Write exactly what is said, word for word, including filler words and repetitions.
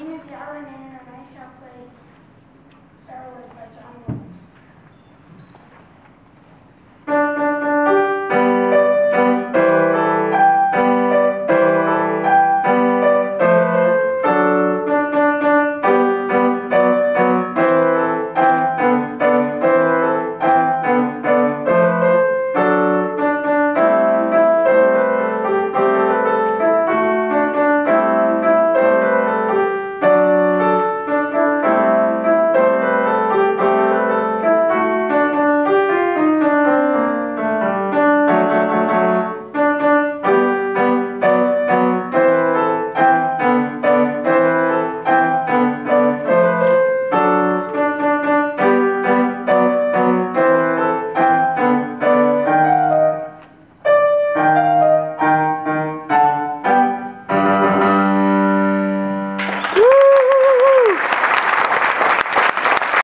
name is Yaw Reneer, and I shall play Star Wars by John Williams.